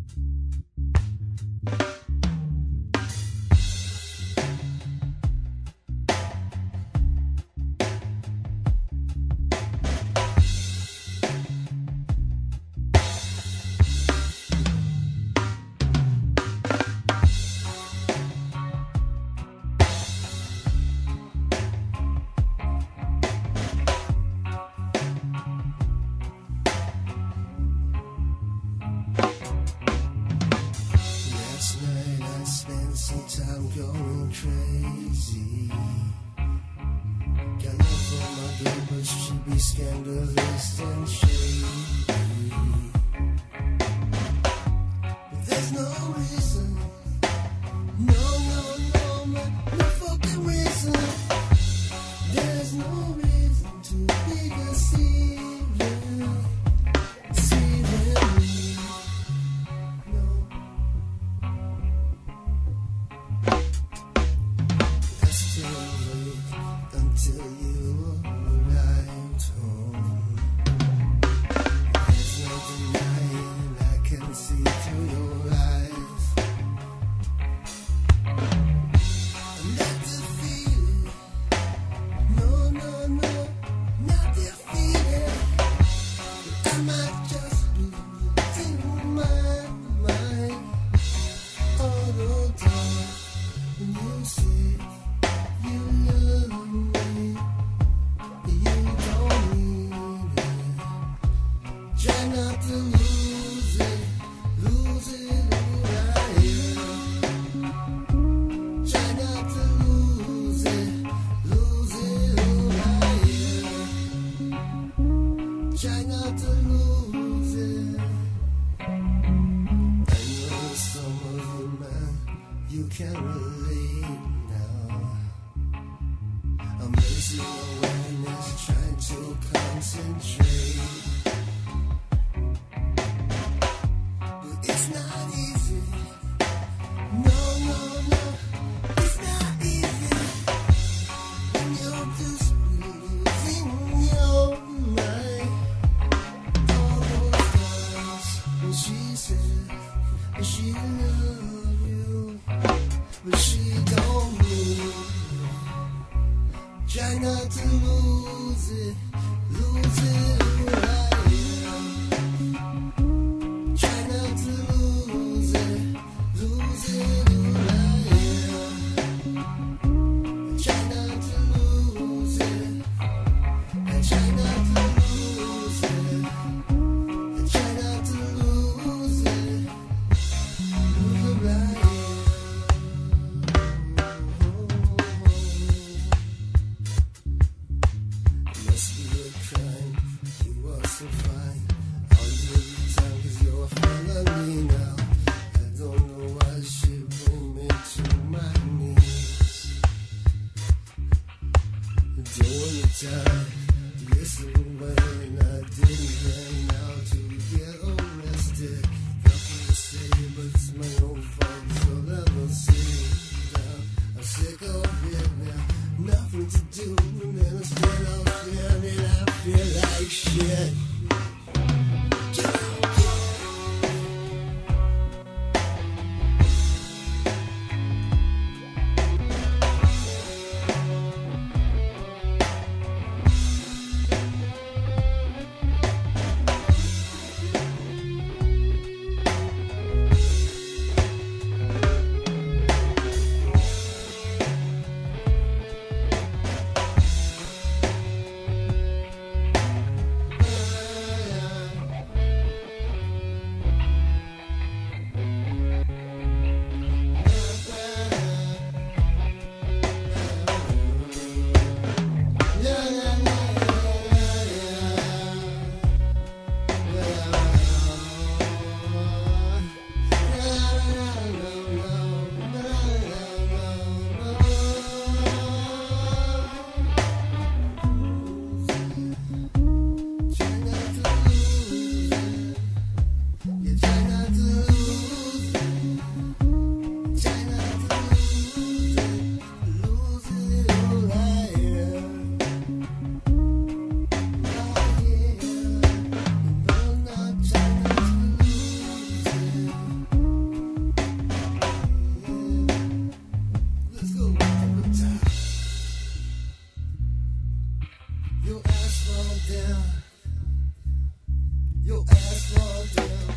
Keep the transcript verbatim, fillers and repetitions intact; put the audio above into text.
Some time going crazy. Got love for my girl, but she be scandalous and shady. But there's no reason, no, no, no, man, no fucking reason. There's no reason to be deceiving, deceiving me. No. Until you arrived home, there's no denying I can see through your eyes. And not defeated, no, no, no, not defeated. But I might just be losing my mind all the time when you say you love me, you don't mean it. Try not to lose it, lose it who I am. Try not to lose it, lose it who I am. Try not to lose it. I know some of you, man, you can't relate now. I'm losing awareness, trying to concentrate. But it's not easy. No, no, no, it's not easy. When you're just losing your mind. All those times when she said she loved you, but she don't mean it. Try not to lose it, lose it. Your ass fall down.